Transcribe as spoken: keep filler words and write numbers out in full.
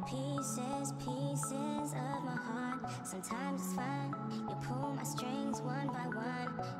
Pieces, pieces of my heart. Sometimes it's fun, you pull my strings one by one.